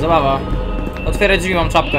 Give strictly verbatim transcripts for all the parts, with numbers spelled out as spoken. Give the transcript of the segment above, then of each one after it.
Zabawa. Otwieraj drzwi, mam czapkę.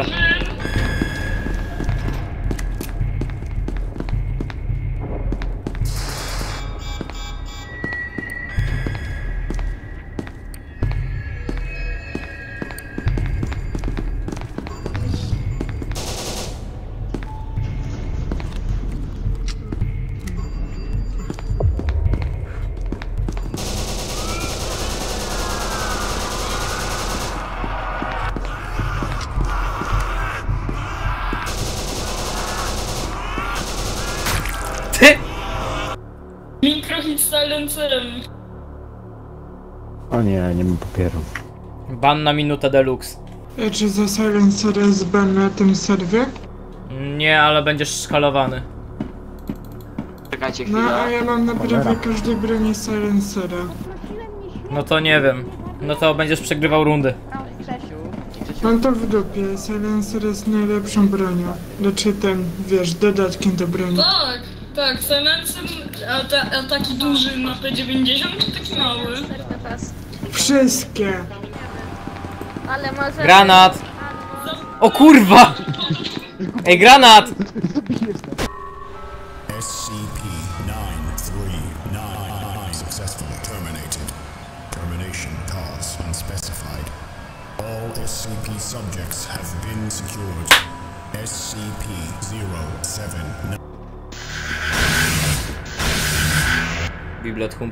Ty! Mikrohit z silencerem. O nie, nie mam papieru. Ban na minutę deluxe. E, Czy za silencer jest ban na tym serwie? Nie, ale będziesz szkalowany. Czekajcie No, a chwilę. ja mam na prawie Cholera. każdej broni silencera. No to nie wiem. No to będziesz przegrywał rundy. Mam to w dupie, silencer jest najlepszą bronią. Znaczy ten, wiesz, dodatkiem do broni. Tak, tak, silencer, a, ta, a taki duży na P dziewięćdziesiąt czy taki mały? Wszystkie! Ale może... Granat! O kurwa! Ej, granat! S C P nine three nine successfully terminated. Termination cause unspecified. All S C P subjects have been secured. S C P zero seven nine. Biblet hump.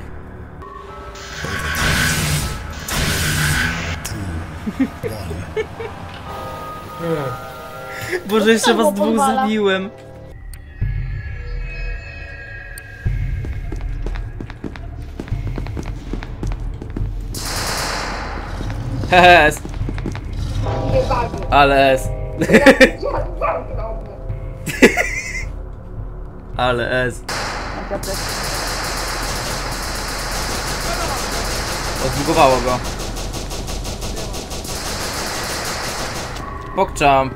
Boże, jeszcze was dwóch zabiłem. Hehe. Ale S. Ale S. Odbugowało go. Pogchamp.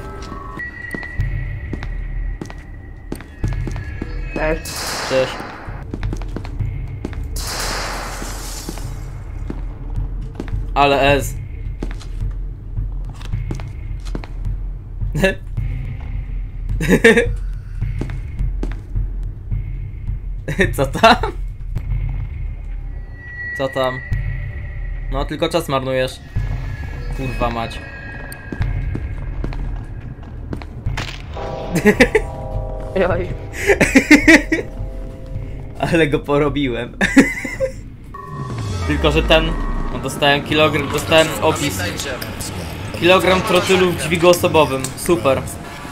Cześć. Cześć. Ale S. Co tam? Co tam? No tylko czas marnujesz. Kurwa mać. Oj. Ale go porobiłem. Tylko że ten... No dostałem kilogram... Dostałem opis. Kilogram trotylu w dźwigu osobowym. Super.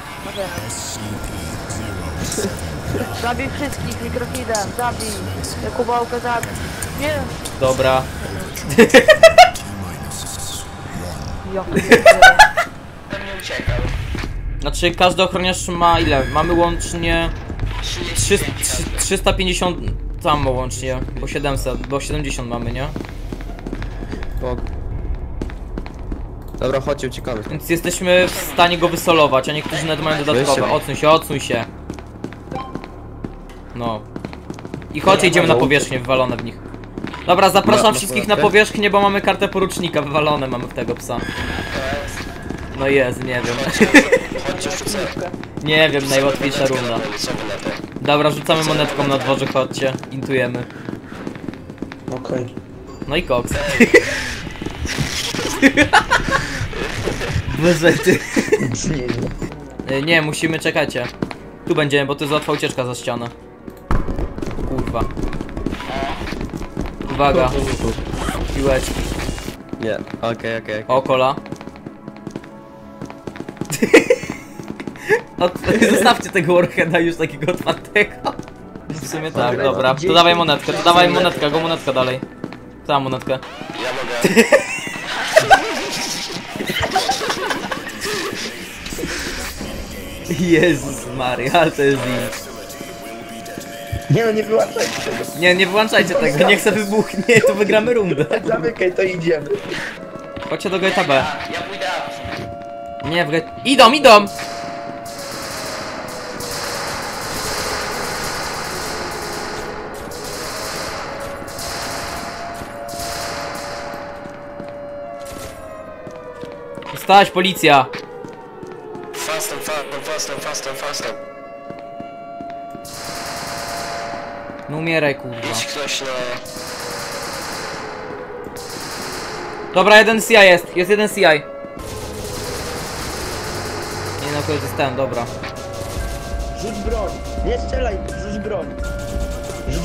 Zabij wszystkich mikrofidem, zabij. Jakubałkę zabij. Nie. Dobra. Ja Znaczy każdy ochroniarz ma ile? Mamy łącznie... trzysta pięćdziesiąt... Tam łącznie, bo siedemset, bo siedemdziesiąt mamy, nie? Bog. Dobra, chodźcie, uciekamy. Więc jesteśmy w stanie go wysolować, a niektórzy nawet mają dodatkowe. Weźcie. Odsuń się, odsuń się. No. I chodźcie, idziemy na powierzchnię, wywalone w nich. Dobra, zapraszam Ma- wszystkich masz na powierzchnię, bo mamy kartę porucznika, wywalone mamy w tego psa. No jest, nie wiem. Nie wiem, najłatwiejsza runda. Dobra, rzucamy monetką na dworze, chodźcie. Intujemy. Okej. No i koks. Boże ty. Y, Nie, musimy, czekajcie. Tu będziemy, bo to jest łatwa ucieczka za ścianę. Kurwa. Uwaga. Piłeczki. Nie, okej, okej, okej. O, kola. Od... Zostawcie tego Warheada już takiego otwartego. W sumie tak, dobra. To dawaj monetkę, to dawaj monetkę, go monetka dalej. Kto ma monetkę? Ja mogę. Jezus Maria, ale to jest zim. Nie no, nie wyłączajcie tego. Nie, nie wyłączajcie tego, niech se wybuchnie, to wygramy rundę. Zamykaj, to idziemy. Chodźcie do gate'a B. Ja pójdę. Nie, w gate... Idą, idą! Wstać, policja! Faster, faster, faster, faster, faster. No umieraj, kurwa. Idź ktoś na... Dobra, jeden C I jest, jest jeden C I. Nie na kogoś dostałem, dobra. Rzuć broń. Nie strzelaj, rzuć broń. Rzuć...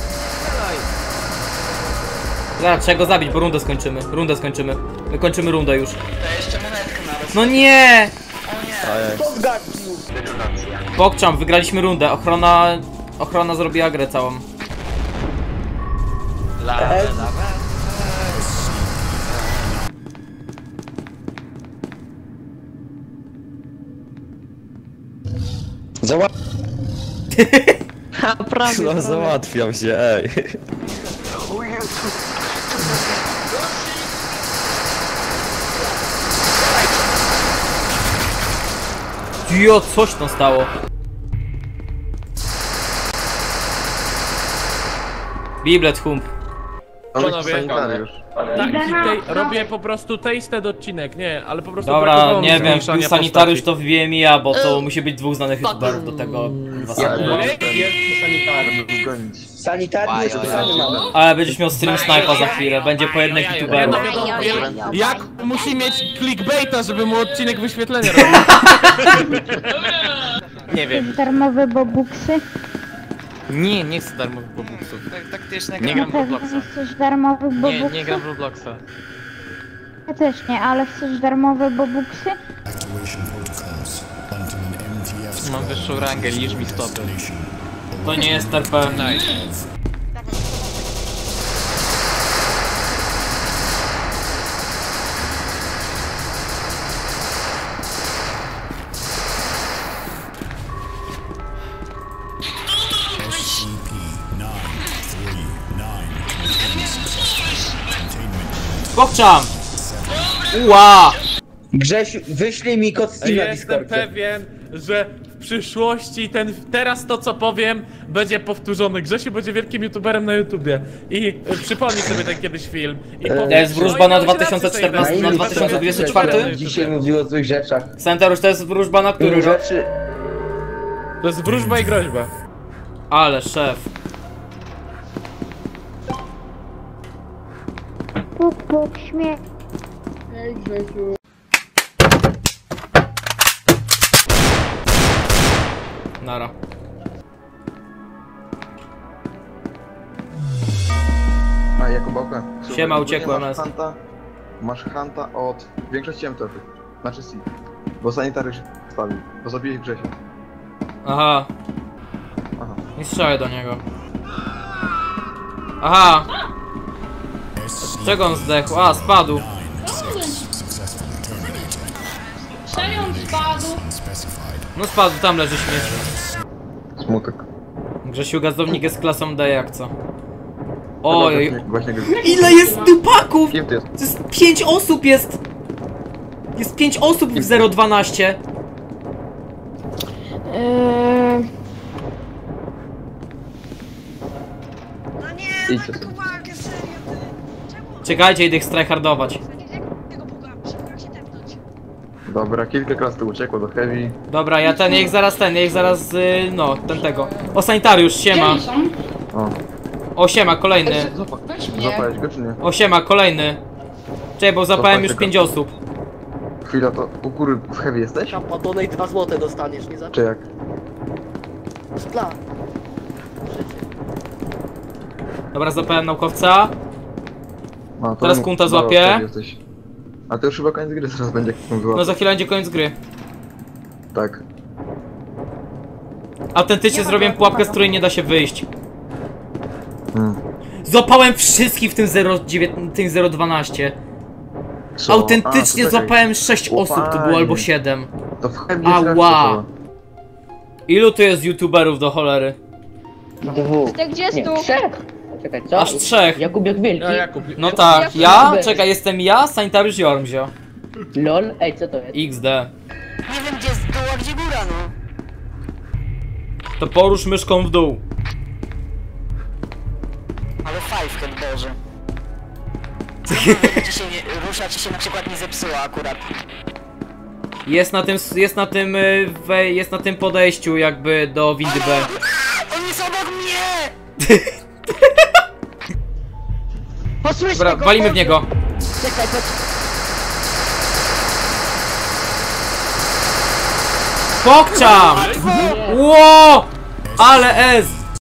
Zaraz, trzeba go zabić, bo rundę skończymy. Rundę skończymy. My kończymy rundę już. To jeszcze monetkę nawet. No nie! Kto zgardził? Pokczam, wygraliśmy rundę. Ochrona... Ochrona zrobiła grę całą. Lawę, lawę. Zała... No załatwiam się, ej. Jo, coś tam stało. Biblet hump. Panowie, tak, tej, robię po prostu tasted odcinek, nie, ale po prostu Dobra, brakowało mi nie wiem, zwiększania pił sanitariusz postaci. to wbije mi ja, bo to musi być dwóch znanych youtuberów do tego. Sanitarny jest pytanie mamy. Ale będziesz miał stream snipa za chwilę, będzie po jednych youtuberów. Jak musi mieć clickbaita, żeby mu odcinek wyświetlenia robił? Nie wiem. Darmowe bobuksy? Nie, nie chcę darmowych bobuksów. Tak, taktyczne Nie gram. gram w Robloxa. chcesz darmowych bobuksów? Nie, nie gram w Robloxa. Ja też nie, ale chcesz darmowe bobuksy? Activation protocols until an M T F Mam wyższą rangę, liż mi stopy. destination. To nie jest R P. S C P nine three nine contained successful. Containment Pokczam! Ua! Grzesiu, wyślij mi kod Steam na Jestem Discordzie. pewien, że w przyszłości ten, teraz to co powiem będzie powtórzone. Grzesiu będzie wielkim youtuberem na YouTubie. I y, przypomnij sobie ten kiedyś film. I To powie- jest wróżba No i na miałeś dwa tysiące rację, czternasty, Sejmen. na dwa tysiące dwudziesty czwarty? Dzisiaj mówił o złych rzeczach. Sanitariusz to jest wróżba na który Które rok? rzeczy... To jest wróżba i groźba. Ale szef. Puk, puk, śmiech. Nara. A Jakubałka. słuchaj, Siema, ogólnie uciekłem, Masz jest. hanta, masz hanta od większości M T F-ów. Znaczy C. Bo sanitariusz stawił. Bo zabiłeś Grzesia. Aha. Aha. Nie strzelaj do niego. Aha. Z czego on zdechł? A, spadł. successfully terminated. Serio on spadł? Unspecified. No spadł, tam leży śmieć. Smutek. Grzesiu, gazownik jest klasą D jak co? Oj. Oj, Właśnie, właśnie ile jest dupaków? Kim ty jest? To jest pięć osób jest! Jest pięć osób w zero dwanaście. Eee, Idź sobie. Czekajcie, idę ich strajhardować. Dobra, kilka klas tu uciekło do Heavy. Dobra, ja ten, ja ich zaraz ten, ja ich zaraz, y, no, ten tego. O, sanitariusz, siema. O, O, siema, kolejny. zapałeś go czy nie? O, siema, kolejny. Czekaj, bo zapałem już pięć osób. Chwila, to u góry w Heavy jesteś? Szampa, donate dwa złote dostaniesz, nie za... Czy jak? Dla. Dobra, zapałem naukowca. A, to Teraz mów- kunta no, złapie. Heavy jesteś. A to już chyba koniec gry zaraz będzie, jak mówiła. No za chwilę będzie koniec gry. Tak. Autentycznie zrobiłem pułapkę, z której nie da się wyjść. Hmm. Złapałem wszystkich w tym zero dziewięć, tym zero dwanaście. Co? Autentycznie A, to czekaj. złapałem sześć O, osób, to było fajnie. albo siedem. To w Heavy jest Ała. raczej Ilu tu jest youtuberów do cholery? Dwóch. Ty gdzie jest tu? Czekaj, co? Aż trzech. Jakub jak wielki. Ja, Jakub. No tak, ja? Czekaj, jestem ja, sanitariusz Jormzio. Lol, ej, co to jest? X D. Nie wiem gdzie jest dół, a gdzie góra, no. To porusz myszką w dół. Ale five, Boże. Ci się nie, rusza ci się na przykład nie zepsuła akurat. Jest na tym, jest na tym, y, we, jest na tym podejściu jakby do windy B. On jest obok mnie! Posłyszmy Dobra, go, walimy w Boże. niego. Czekaj, chodź. Pokczam! Ło! Ale S!